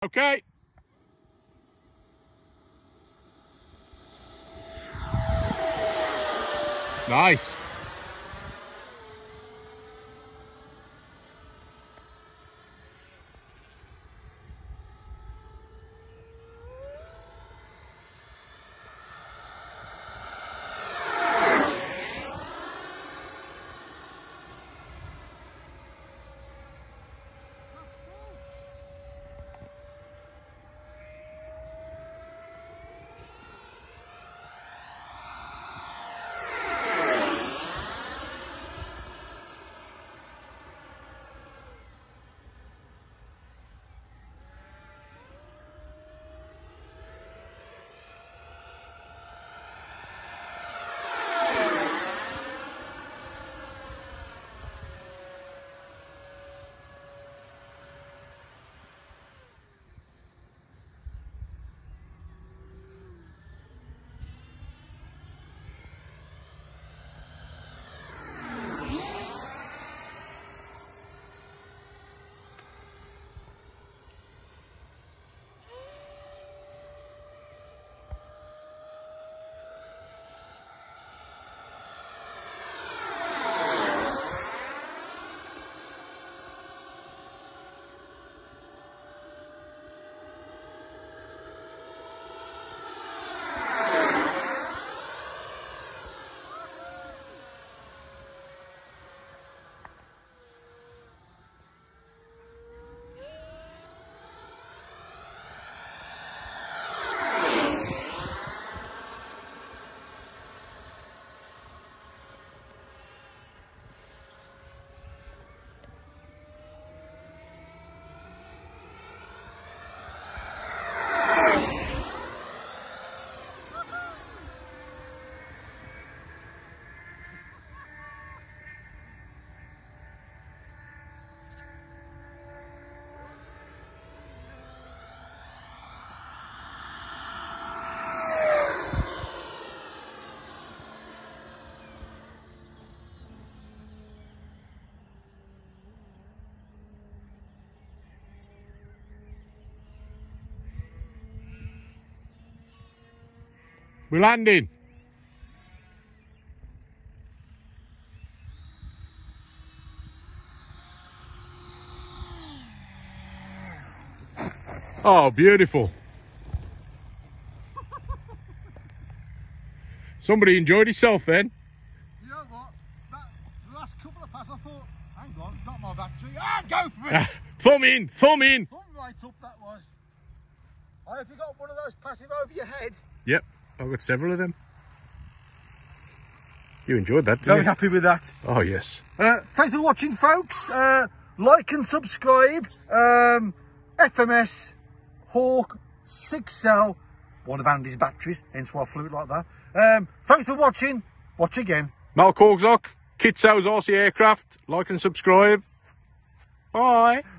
Okay. Nice. We're landing. Oh, beautiful. Somebody enjoyed himself then. You know what? The last couple of passes I thought, hang on, it's not my battery. Ah, go for it! Thumb in, thumb in. Thumb right up that was. I hope you got one of those passive over your head. Yep, I've got several of them. You enjoyed that, didn't Very you? happy with that. Oh, yes. Thanks for watching, folks. Like and subscribe. FMS Hawk 6-cell, one of Andy's batteries, hence why I flew it like that. Thanks for watching. Watch again. Mal Korgzok, Kit Sales RC Aircraft. Like and subscribe. Bye.